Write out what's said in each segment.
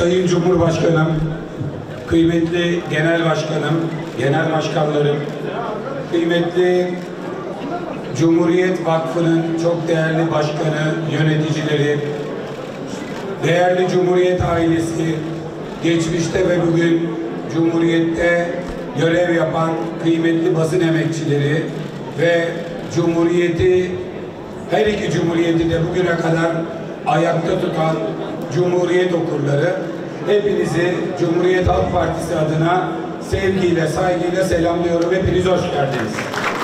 Sayın Cumhurbaşkanım, kıymetli Genel Başkanım, Genel Başkanlarım, kıymetli Cumhuriyet Vakfı'nın çok değerli başkanı, yöneticileri, değerli Cumhuriyet ailesi, geçmişte ve bugün Cumhuriyet'te görev yapan kıymetli basın emekçileri ve Cumhuriyeti, her iki Cumhuriyeti de bugüne kadar ayakta tutan Cumhuriyet okurları, hepinizi Cumhuriyet Halk Partisi adına sevgiyle, saygıyla selamlıyorum. Hepiniz hoş geldiniz.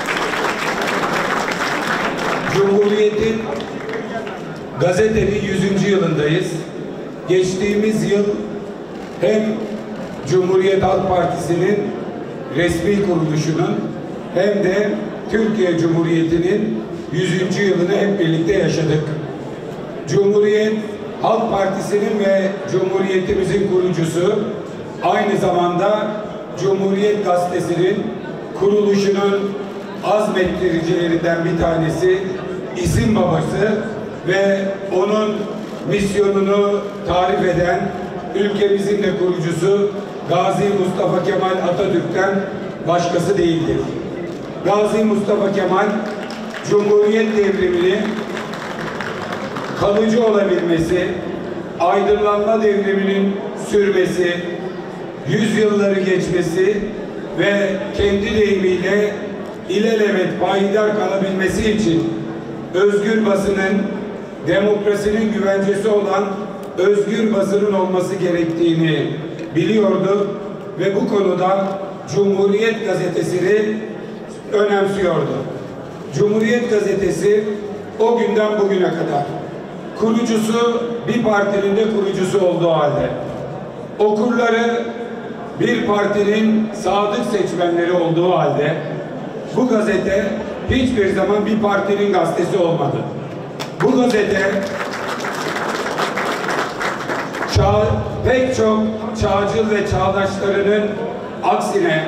Cumhuriyet'in gazetenin 100. yılındayız. Geçtiğimiz yıl hem Cumhuriyet Halk Partisi'nin resmi kuruluşunun hem de Türkiye Cumhuriyeti'nin 100. yılını hep birlikte yaşadık. Cumhuriyet Halk Partisi'nin ve Cumhuriyetimizin kurucusu, aynı zamanda Cumhuriyet Gazetesi'nin kuruluşunun azmettiricilerinden bir tanesi, isim babası ve onun misyonunu tarif eden ülkemizin de kurucusu Gazi Mustafa Kemal Atatürk'ten başkası değildir. Gazi Mustafa Kemal, Cumhuriyet devrimini kalıcı olabilmesi, aydınlanma devriminin sürmesi, yüzyılları geçmesi ve kendi deyimiyle ilelebet payidar kalabilmesi için özgür basının, demokrasinin güvencesi olan özgür basının olması gerektiğini biliyordu ve bu konuda Cumhuriyet Gazetesi'ni önemsiyordu. Cumhuriyet Gazetesi o günden bugüne kadar kurucusu bir partinin de kurucusu olduğu halde, okurları bir partinin sadık seçmenleri olduğu halde bu gazete hiçbir zaman bir partinin gazetesi olmadı. Bu gazete pek çok çağcıl ve çağdaşlarının aksine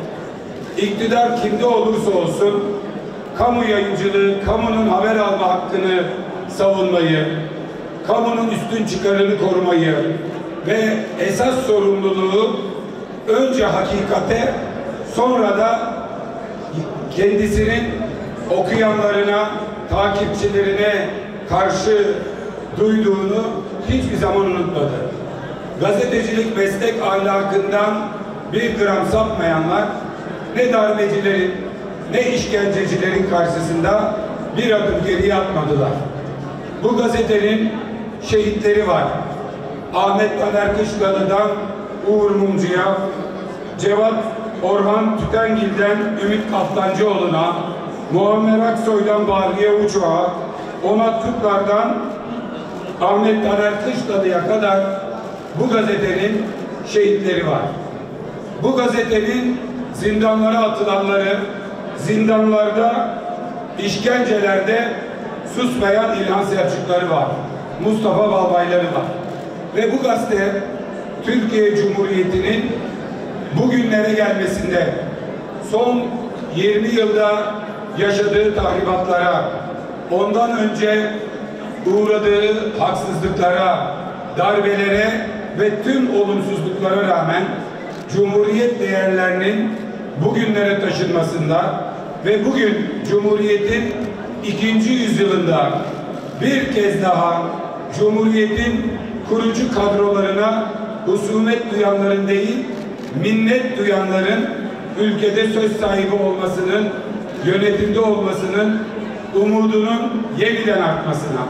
iktidar kimde olursa olsun kamu yayıncılığı, kamunun haber alma hakkını savunmayı, kamunun üstün çıkarını korumayı ve esas sorumluluğu önce hakikate, sonra da kendisinin okuyanlarına, takipçilerine karşı duyduğunu hiçbir zaman unutmadı. Gazetecilik meslek ahlakından bir gram sapmayanlar ne darbecilerin ne işkencecilerin karşısında bir adım geriye atmadılar. Bu gazetenin şehitleri var. Ahmet Taner Kışlalı'dan Uğur Mumcu'ya, Cevat Orhan Tütengil'den Ümit Kaftancıoğlu'na, Muammer Aksoy'dan Bahriye Uçoğ'a, Onat Kutlar'dan Ahmet Taner Kışlalı'ya kadar bu gazetenin şehitleri var. Bu gazetenin zindanlara atılanları, zindanlarda, işkencelerde susmayan İlhan Selçukları var. Mustafa Balbayları var. Ve bu gazete Türkiye Cumhuriyeti'nin bugünlere gelmesinde son 20 yılda yaşadığı tahribatlara, ondan önce uğradığı haksızlıklara, darbelere ve tüm olumsuzluklara rağmen Cumhuriyet değerlerinin bugünlere taşınmasında ve bugün Cumhuriyet'in 2. yüzyılında bir kez daha Cumhuriyet'in kurucu kadrolarına husumet duyanların değil, minnet duyanların ülkede söz sahibi olmasının, yönetimde olmasının umudunun yeniden artmasına,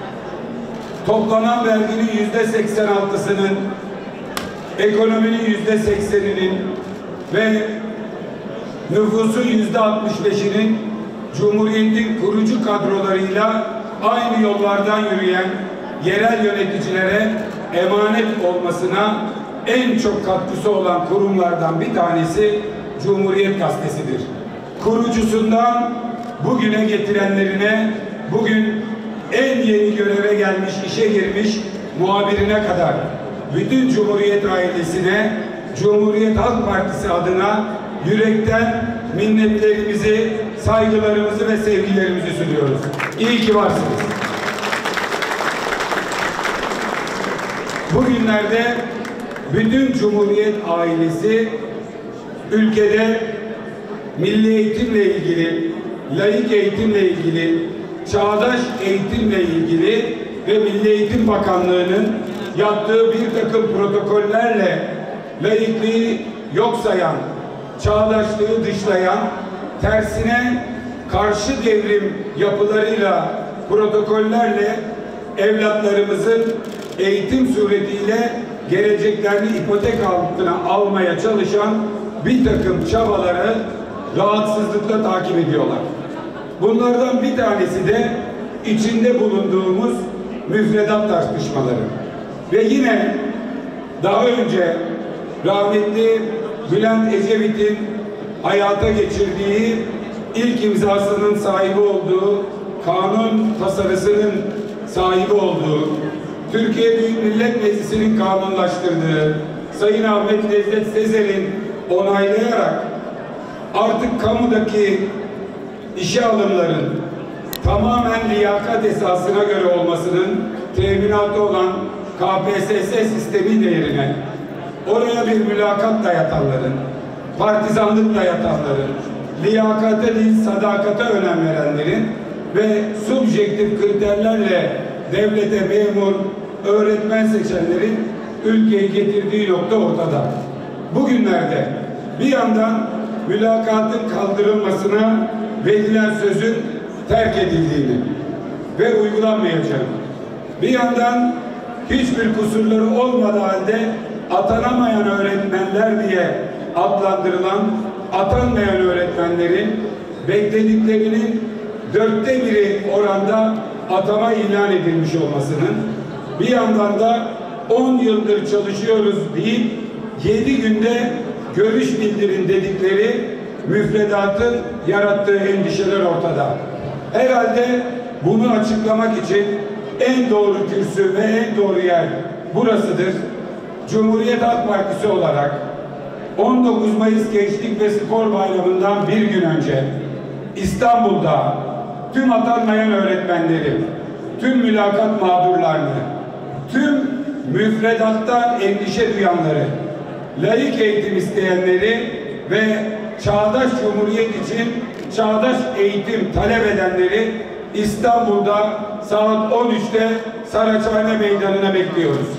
toplanan verginin %86'sının, ekonominin %80'inin ve nüfusun %65'inin Cumhuriyet'in kurucu kadrolarıyla aynı yollardan yürüyen yerel yöneticilere emanet olmasına en çok katkısı olan kurumlardan bir tanesi Cumhuriyet Gazetesi'dir. Kurucusundan bugüne getirenlerine, bugün en yeni göreve gelmiş, işe girmiş muhabirine kadar bütün Cumhuriyet ailesine Cumhuriyet Halk Partisi adına yürekten minnetlerimizi, saygılarımızı ve sevgilerimizi sunuyoruz. İyi ki varsınız. Bugünlerde bütün Cumhuriyet ailesi ülkede milli eğitimle ilgili, laik eğitimle ilgili, çağdaş eğitimle ilgili ve Milli Eğitim Bakanlığı'nın yaptığı bir takım protokollerle laikliği yok sayan, çağdaşlığı dışlayan, tersine karşı devrim yapılarıyla, protokollerle evlatlarımızın eğitim suretiyle geleceklerini ipotek altına almaya çalışan bir takım çabaları rahatsızlıkla takip ediyorlar. Bunlardan bir tanesi de içinde bulunduğumuz müfredat tartışmaları. Ve yine daha önce rahmetli Bülent Ecevit'in hayata geçirdiği, ilk imzasının sahibi olduğu, kanun tasarısının sahibi olduğu, Türkiye Büyük Millet Meclisi'nin kanunlaştırdığı, Sayın Ahmet Necdet Sezer'in onaylayarak artık kamudaki işe alımların tamamen liyakat esasına göre olmasının teminatı olan KPSS sistemi değerine, oraya bir mülakat dayatanların, partizanlık dayatanların, liyakate değil sadakate önem verenlerin ve subjektif kriterlerle devlete memur, öğretmen seçenlerin ülkeyi getirdiği nokta ortada. Bugünlerde bir yandan mülakatın kaldırılmasına verilen sözün terk edildiğini ve uygulanmayacağını, bir yandan hiçbir kusurları olmadığı halde atanamayan öğretmenler diye adlandırılan, atanmayan öğretmenlerin beklediklerinin 1/4 oranda atama ilan edilmiş olmasının, bir yandan da 10 yıldır çalışıyoruz deyip 7 günde görüş bildirin dedikleri müfredatın yarattığı endişeler ortada. Herhalde bunu açıklamak için en doğru kürsü ve en doğru yer burasıdır. Cumhuriyet Halk Partisi olarak 19 Mayıs Gençlik ve Spor Bayramı'ndan bir gün önce İstanbul'da tüm atanmayan öğretmenleri, tüm mülakat mağdurlarını, tüm müfredattan endişe duyanları, laik eğitim isteyenleri ve çağdaş cumhuriyet için çağdaş eğitim talep edenleri İstanbul'da saat 13'te Saraçhane Meydanı'na bekliyoruz.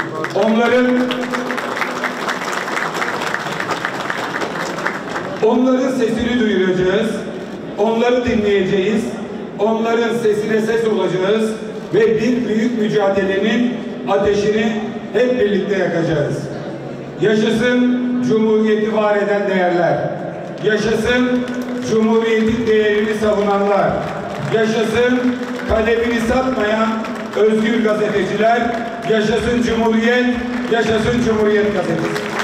Onların sesini duyuracağız, onları dinleyeceğiz, onların sesine ses olacağız ve bir büyük mücadelenin ateşini hep birlikte yakacağız. Yaşasın Cumhuriyeti var eden değerler, yaşasın Cumhuriyetin değerini savunanlar, yaşasın kalemini satmayan özgür gazeteciler, yaşasın Cumhuriyet, yaşasın Cumhuriyet gazetesi.